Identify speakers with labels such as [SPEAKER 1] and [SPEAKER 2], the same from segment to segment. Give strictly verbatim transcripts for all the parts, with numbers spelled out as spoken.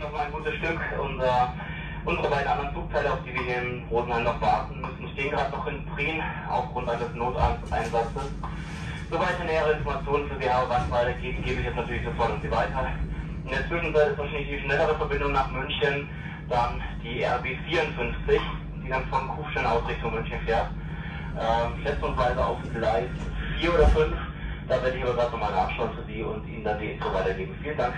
[SPEAKER 1] noch mal ein gutes Stück. Unser, unsere beiden anderen Zugteile, auf die wir hier in Rosenheim noch warten müssen, stehen gerade noch in Prien aufgrund eines Noteinsatzes. Soweit eine nähere Informationen für Sie habe, was weitergeht, gebe ich jetzt natürlich sofort an Sie weiter. In der Zwischenzeit ist wahrscheinlich die schnellere Verbindung nach München, dann die R B vierundfünfzig, die dann von Kufstein aus Richtung München fährt. Ähm, schätzungsweise auf Gleis vier oder fünf. Da werde ich aber gerade nochmal nachschauen für Sie und Ihnen dann die Info weitergeben. Vielen Dank.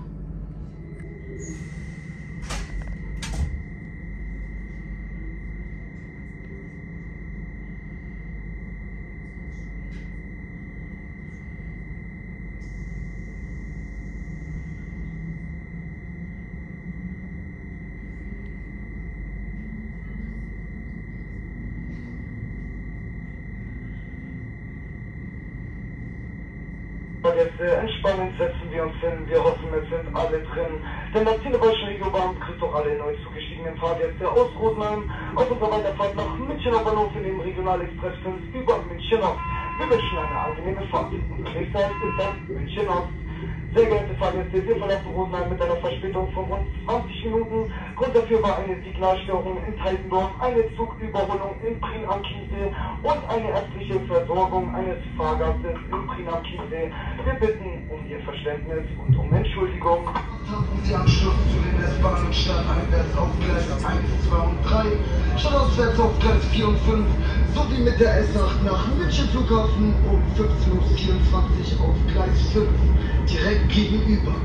[SPEAKER 2] Jetzt äh, entspannen, setzen wir uns hin, wir hoffen, es sind alle drin. Denn das Zielebeichen Regiobahn begrüßt auch alle neu zugestiegenen Fahrgäste aus Rosenheim auf unserer Weiterfahrt nach Münchener Bahnhof in dem Regionalexpress fünf über München Ost. Wir wünschen eine angenehme Fahrt. Unsere Zeit ist dann München Ost. Sehr geehrte Fahrgäste, wir verlassen Rosenheim mit einer Verspätung von rund zwanzig Minuten. Grund dafür war eine Signalstörung in Teitendorf, eine Zugüberholung in Prien am Chiemsee und eine ärztliche Versorgung eines Fahrgastes in Prien am Chiemsee. Wir bitten um Ihr Verständnis und um Entschuldigung. Und die Anschluss zu den S-Bahnen stadteinwärts auf Gleis eins, zwei und drei, stadtauswärts auf Gleis vier und fünf, sowie mit der S acht nach München Flughafen um fünfzehn Uhr vierundzwanzig auf Gleis fünf. Direkt gegenüber.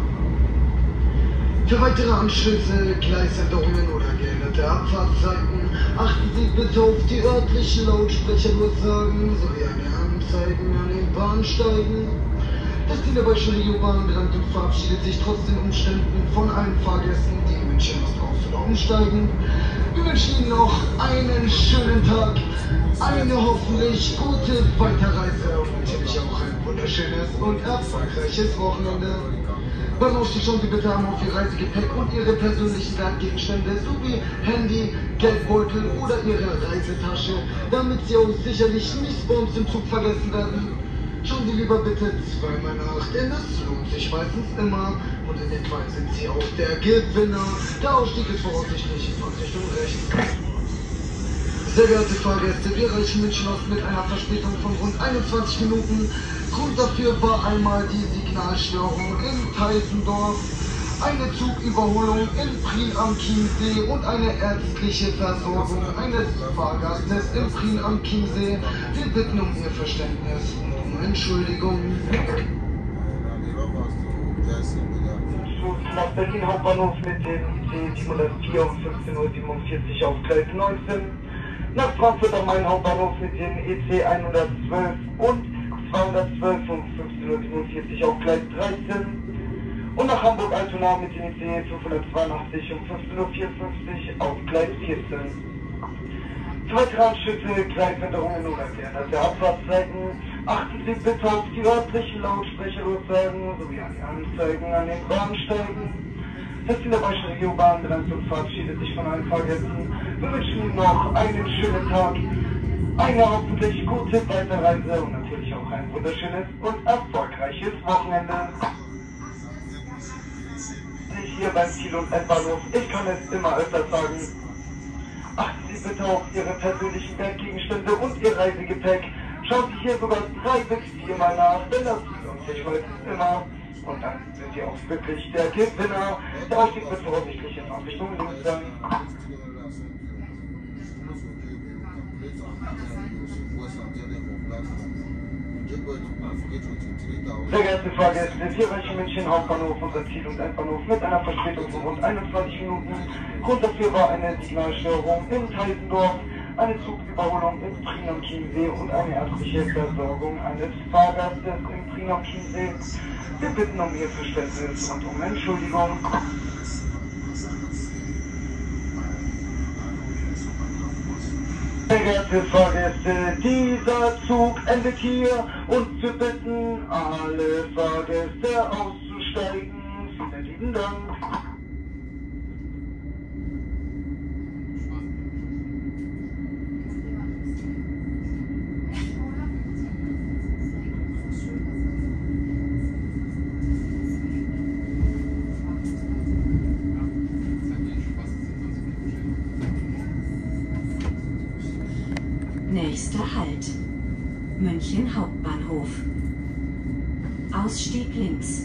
[SPEAKER 2] Für weitere Anschlüsse, Gleisänderungen oder geänderte Abfahrtszeiten achten Sie bitte auf die örtlichen Lautsprecherdurchsagen sowie eine Anzeigen an den Bahnsteigen. Das Zielebeichen Regiobahn bedankt und verabschiedet sich trotz den Umständen von allen Fahrgästen, die in München Ost aus- oder umsteigen. Wir wünschen Ihnen noch einen schönen Tag, eine hoffentlich gute Weiterreise und natürlich auch ein wunderschönes und erfolgreiches Wochenende. Beim Ausstieg schauen Sie bitte einmal auf Ihr Reisegepäck und Ihre persönlichen Wertgegenstände sowie Handy, Geldbeutel oder Ihre Reisetasche, damit Sie auch sicherlich nichts bei uns im Zug vergessen werden. Schauen Sie lieber bitte zweimal nach, denn das lohnt sich meistens immer und in dem Fall sind Sie auch der Gewinner. Der Ausstieg ist voraussichtlich in Richtung rechts. Sehr geehrte Fahrgäste, wir erreichen München Ost mit einer Verspätung von rund einundzwanzig Minuten. Grund dafür war einmal die Signalstörung in Teisendorf, eine Zugüberholung in Prien am Chiemsee und eine ärztliche Versorgung eines Fahrgastes in Prien am Chiemsee. Wir bitten um Ihr Verständnis und um Entschuldigung. Nach Berlin Hauptbahnhof mit dem I C siebenhundertvier um fünfzehn Uhr siebenundvierzig auf Gleis neunzehn. Nach Frankfurt am Main Hauptbahnhof mit dem E C hundertzwölf und zweihundertzwölf um fünfzehn Uhr siebenundvierzig auf Gleis dreizehn. Und nach Hamburg-Altona mit dem I C fünfhundertzweiundachtzig um fünfzehn Uhr vierundfünfzig auf Gleis vierzehn. Weitere Anschlüsse, Gleisänderungen oder geänderte Abfahrtszeiten. Achten Sie bitte auf die örtlichen Lautsprecherdurchsagen sowie an die Anzeigen an den Bahnsteigen. Das Zielebeichen Regiobahn bedankt und verabschiedet sich von allen Fahrgästen. Wir wünschen Ihnen noch einen schönen Tag, eine hoffentlich gute Weiterreise und natürlich auch ein wunderschönes und erfolgreiches Wochenende. Ich hier beim Ziel- und Endbahnhof, ich kann es immer öfter sagen. Achten Sie bitte auf Ihre persönlichen Wertgegenstände und Ihr Reisegepäck. Schauen Sie hier sogar drei bis viermal nach, denn das lohnt sich meistens immer. Und dann sind Sie auch wirklich der Gewinner. Der Ausstieg wird voraussichtlich in Richtung links sein. Sehr geehrte Fahrgäste, wir erreichen München Hauptbahnhof, unser Ziel- und Endbahnhof, mit einer Verspätung von rund einundzwanzig Minuten. Grund dafür war eine Signalstörung in Teisendorf, eine Zugüberholung in Prien am Chiemsee und eine ärztliche Versorgung eines Fahrgastes in Prien am Chiemsee. Wir bitten um Ihr Verständnis und um Entschuldigung. Sehr geehrte Fahrgäste, dieser Zug endet hier und wir bitten alle Fahrgäste auszusteigen. Vielen lieben Dank.
[SPEAKER 3] Nächster Halt: München Hauptbahnhof. Ausstieg links.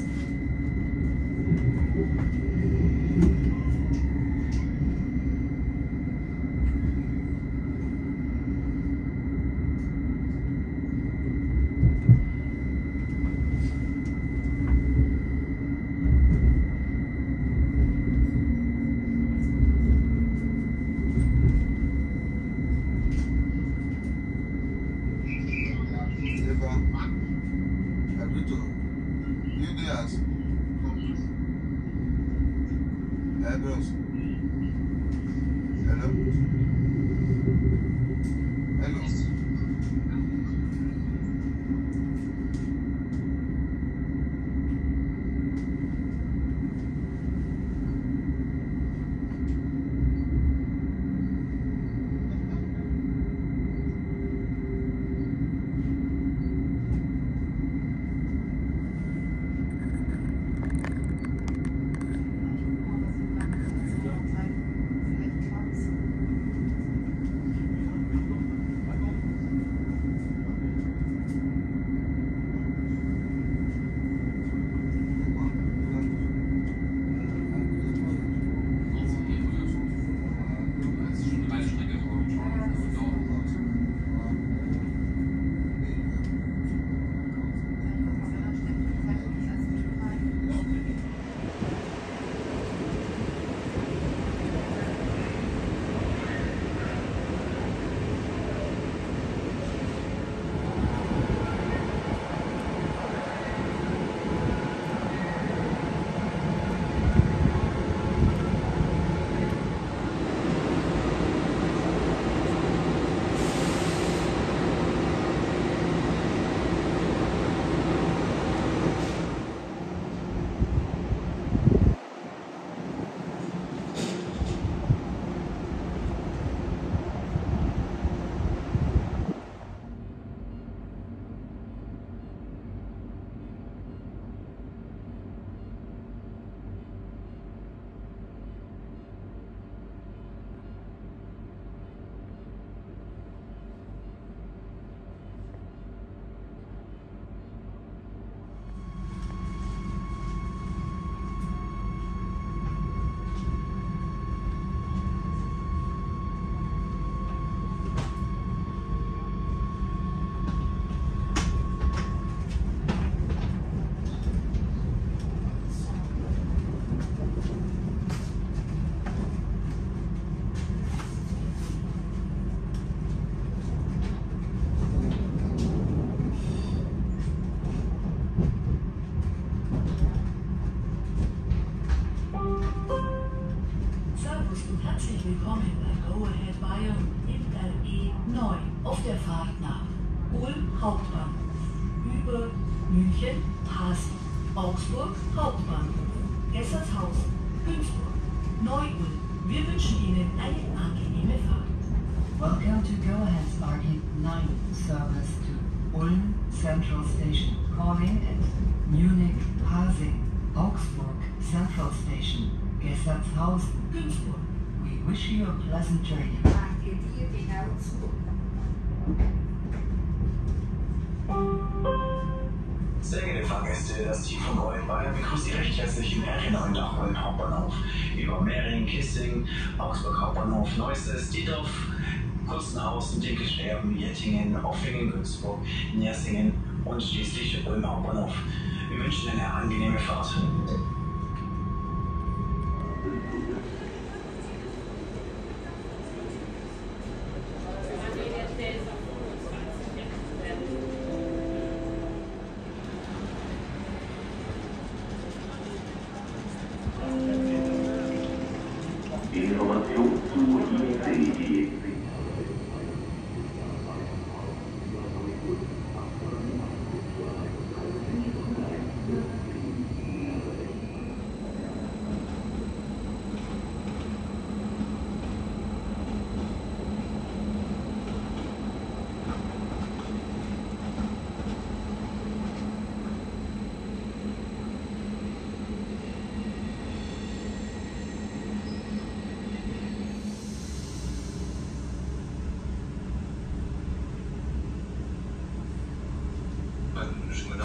[SPEAKER 4] Willkommen bei Go Ahead Bayern in R E neun auf der Fahrt nach Ulm Hauptbahnhof, über München, Pasing, Augsburg Hauptbahnhof, Gessershausen, Günzburg, Neu-Ulm. Wir wünschen Ihnen eine angenehme Fahrt.
[SPEAKER 5] Welcome to Go Ahead R E nine service to Ulm Central Station, calling at Munich, Pasing, Augsburg Central Station, Gessershausen,
[SPEAKER 4] Günzburg.
[SPEAKER 5] We wish you a pleasant journey.
[SPEAKER 6] Sehr geehrte Fahrgäste, das Team von Go Ahead Bayern begrüßt Sie recht herzlich im R E neun nach Ulm Hauptbahnhof. Über Mering, Kissing, Augsburg Hauptbahnhof, Neuses, Diedorf, Kurzenhausen, Dinkelscherben, Jettingen, Offingen, Günzburg, Nersingen und schließlich Ulm Hauptbahnhof. Wir wünschen eine angenehme Fahrt.
[SPEAKER 7] Information zu I C E.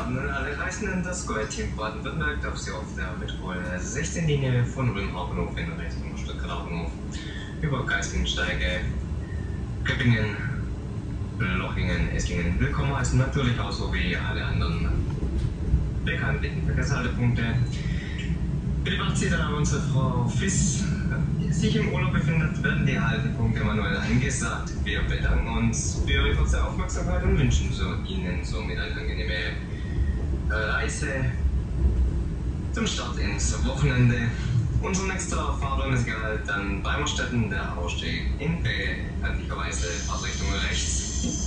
[SPEAKER 8] haben nun alle Reisenden das Gold-Team Baden-Württemberg darf sie auf der Metropol sechzehn Linie von Ulm Hauptbahnhof in Richtung Stuttgart Hauptbahnhof über Geislingen-Steige, Göppingen, Lochingen, Esslingen willkommen heißen, natürlich auch so wie alle anderen bekannten Verkehrshaltepunkte. Bitte beachten Sie dann, unsere Frau Fiss sich im Urlaub befindet, werden die Haltepunkte manuell angesagt. Wir bedanken uns für Ihre kurze Aufmerksamkeit und wünschen so Ihnen somit eine angenehme Reise zum Start ins Wochenende. Unser nächster Fahrplan ist dann Beimerstetten, der Ausstieg in bekanntlicherweise Fahrtrichtung rechts.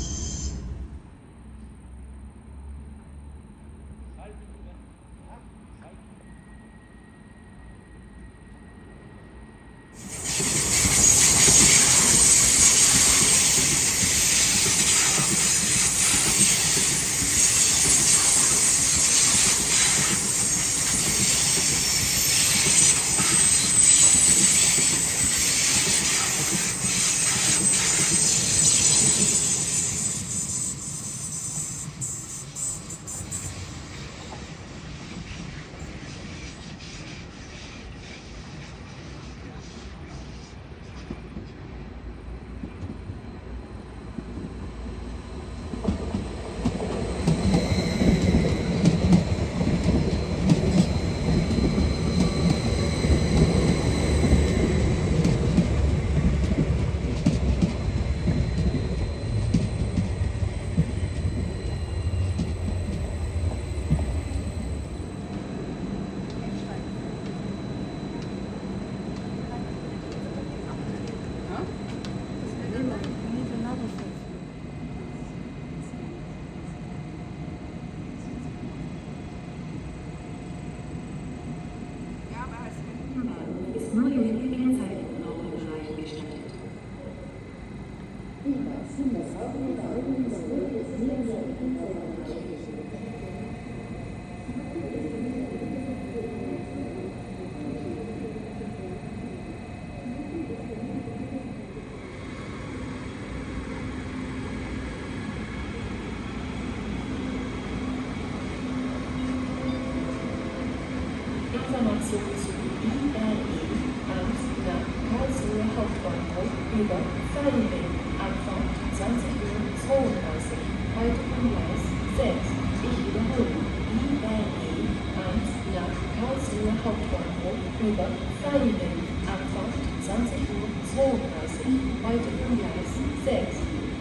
[SPEAKER 4] Informationen zu I R E eins nach Karlsruhe Hauptbahnhof über Vaihingen, Abfahrt zwanzig Uhr zweiunddreißig, heute am Gleis sechs. Ich wiederhole, I R E eins nach Karlsruhe Hauptbahnhof über Vaihingen, Abfahrt zwanzig Uhr zweiunddreißig, heute am Gleis sechs.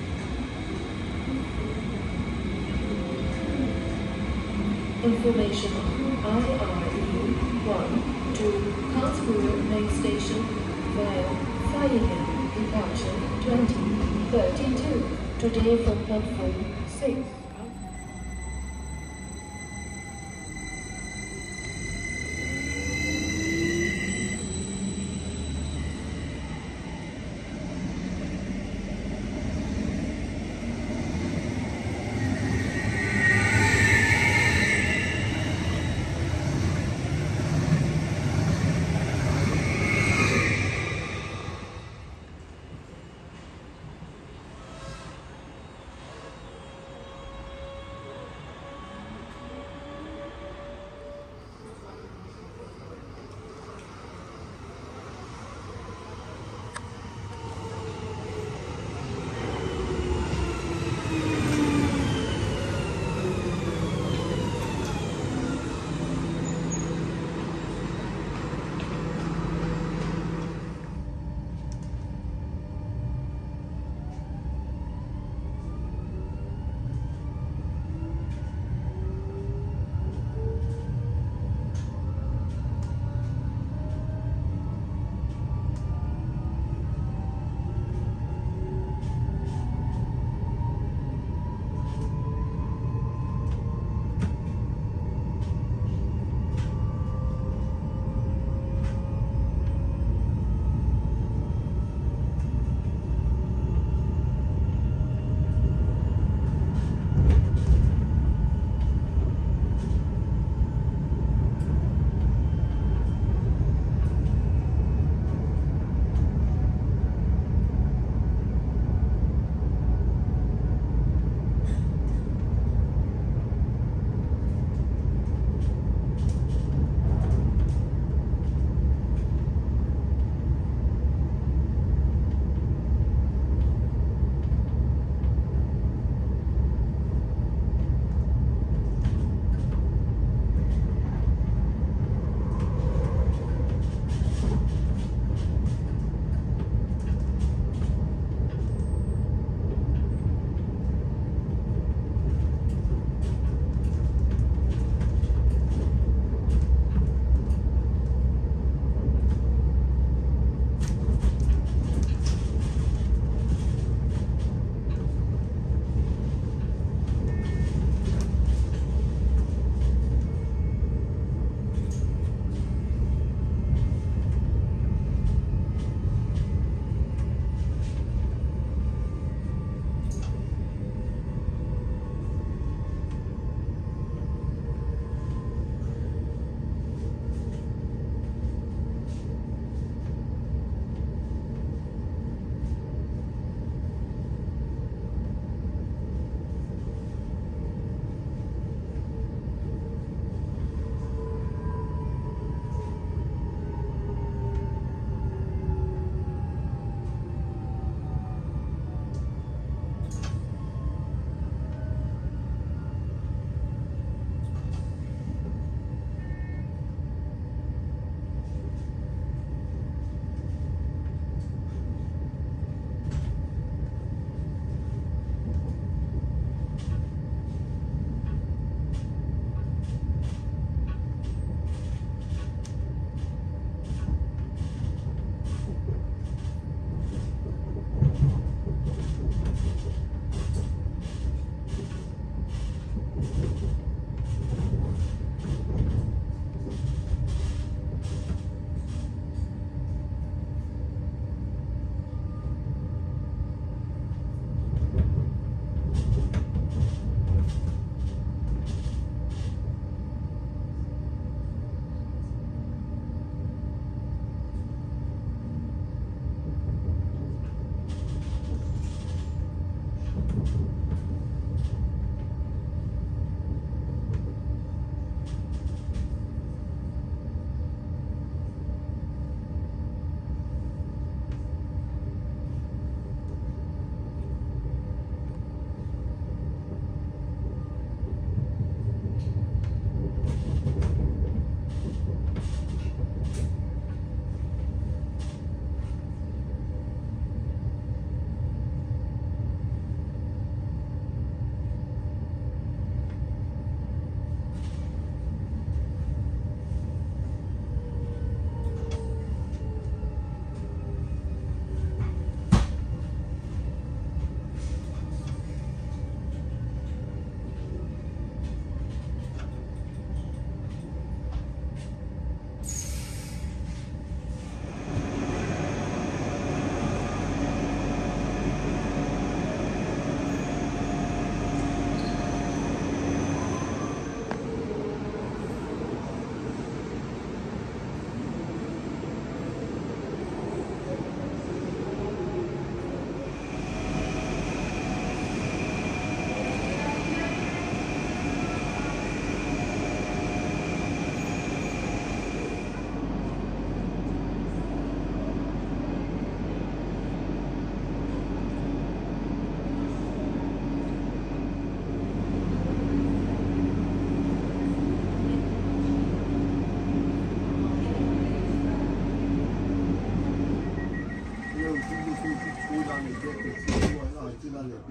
[SPEAKER 4] Information I R E one to Karlsruhe main station via Vaihingen, departure twenty thirty-two, today from platform six.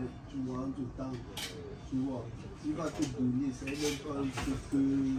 [SPEAKER 9] 중앙 좀 땅, 중앙. 이 같은 눈이 세면 뻔 그.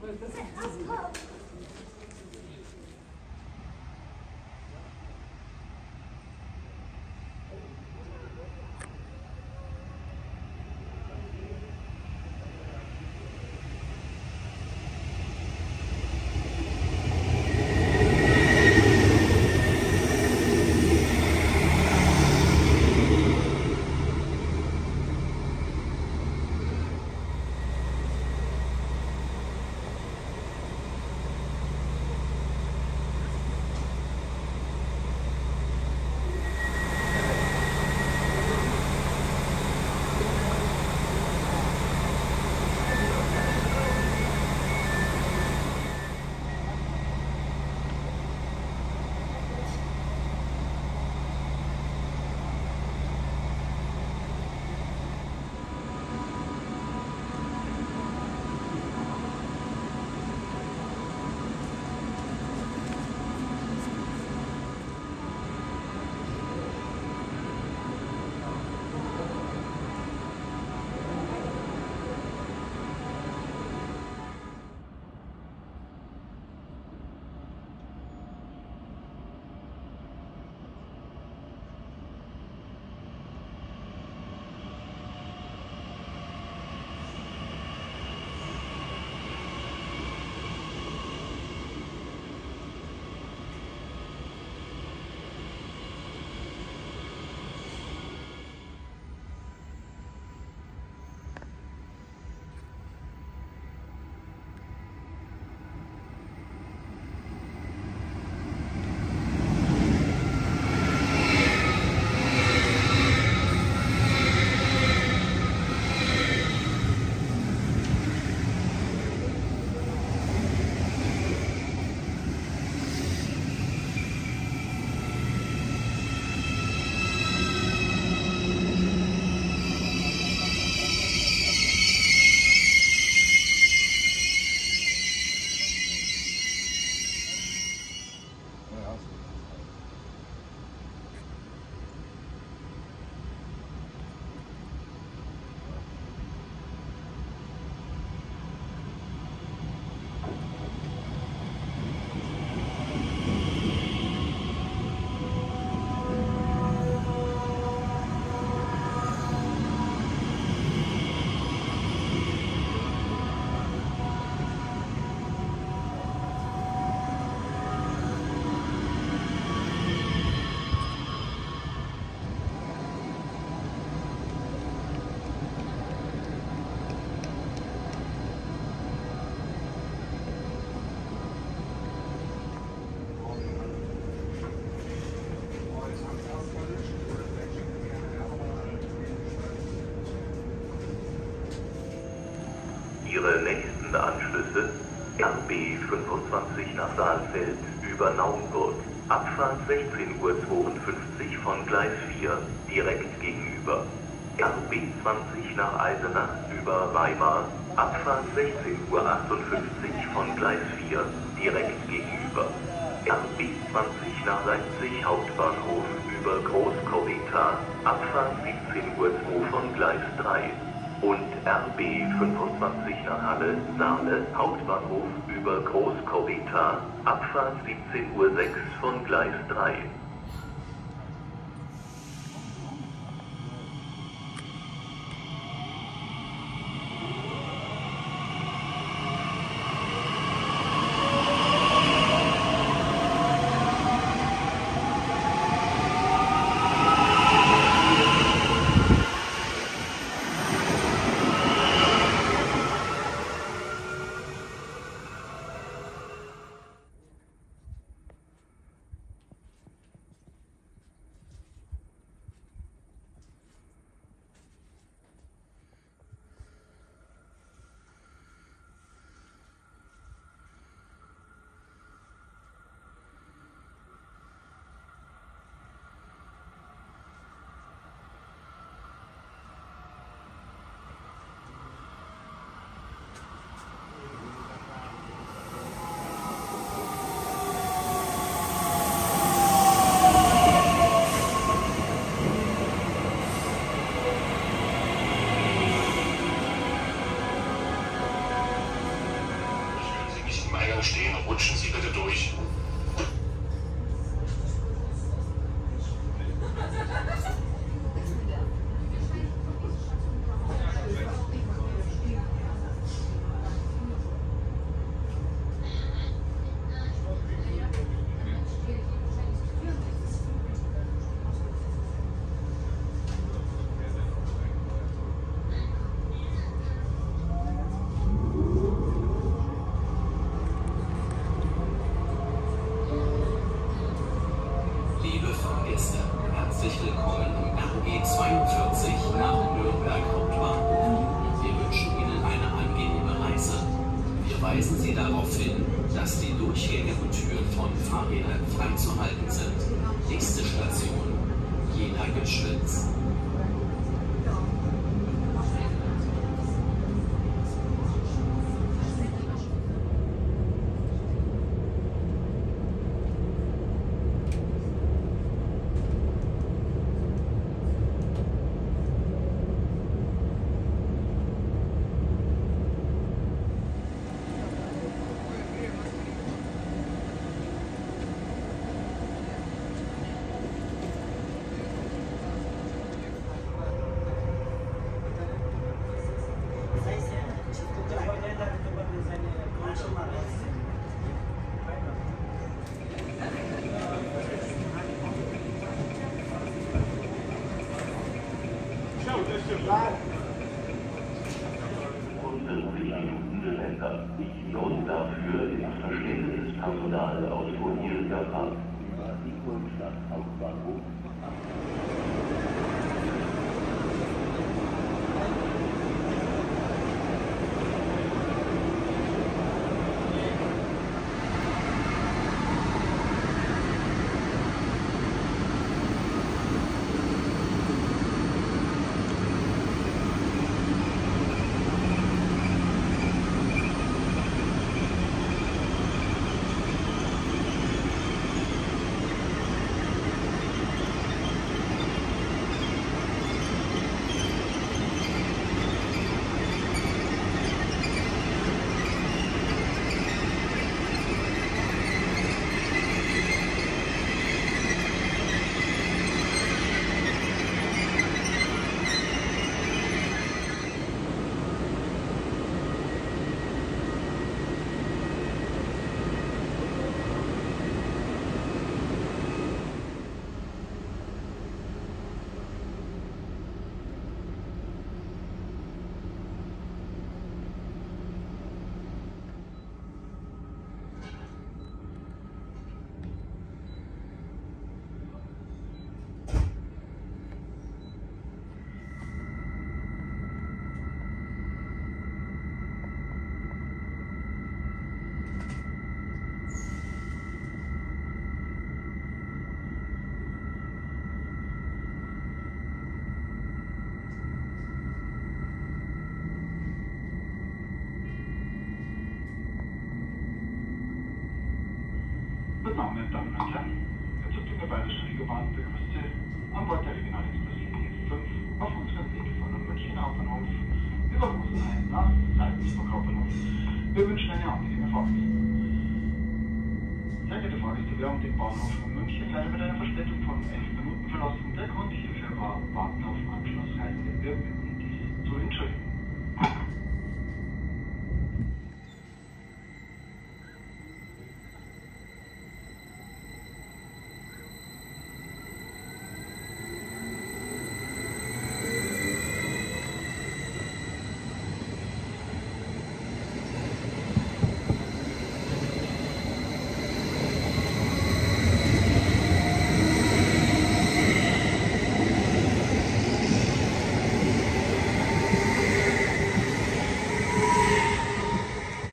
[SPEAKER 7] Ihre nächsten Anschlüsse R B fünfundzwanzig nach Saalfeld über Naumburg, Abfahrt sechzehn Uhr zweiundfünfzig von Gleis vier, direkt gegenüber. R B zwanzig nach Eisenach über Weimar, Abfahrt sechzehn Uhr achtundfünfzig von Gleis vier, direkt gegenüber. R B zwanzig nach Leipzig Hauptbahnhof über Großkorbeta, Abfahrt siebzehn Uhr zwei von Gleis drei. Und R B fünfundzwanzig nach Halle, Saale, Hauptbahnhof über Großkorbeta, Abfahrt siebzehn Uhr sechs von Gleis drei.
[SPEAKER 10] Ausgang stehen. Rutschen Sie bitte durch.
[SPEAKER 11] Herzlich willkommen im R G zweiundvierzig nach Nürnberg Hauptbahnhof. Wir wünschen Ihnen eine angenehme Reise. Wir weisen Sie darauf hin, dass die Durchgänge und Türen von Fahrrädern freizuhalten sind. Nächste Station, Jena-Göschwitz.
[SPEAKER 7] Die Grund dafür ist verstehendes Personal aus furnierender Fahrt. Ingolstadt Hauptbahnhof.
[SPEAKER 12] Meine Damen und Herren, der Zug der Bayerischen Regiobahn begrüßt Sie an Bord der Regionalexpresslinie fünf auf unserem Weg von München Hauptbahnhof über Rosenheim nach Salzburg Hauptbahnhof. Wir wünschen eine angenehme Fahrt. Sehr geehrte Fahrgäste, wir haben den Bahnhof in München leider mit einer Verspätung von elf Minuten verlassen. Der Grund hierfür war Warten auf Anschlussreisende. Wir bitten, dies zu entschuldigen.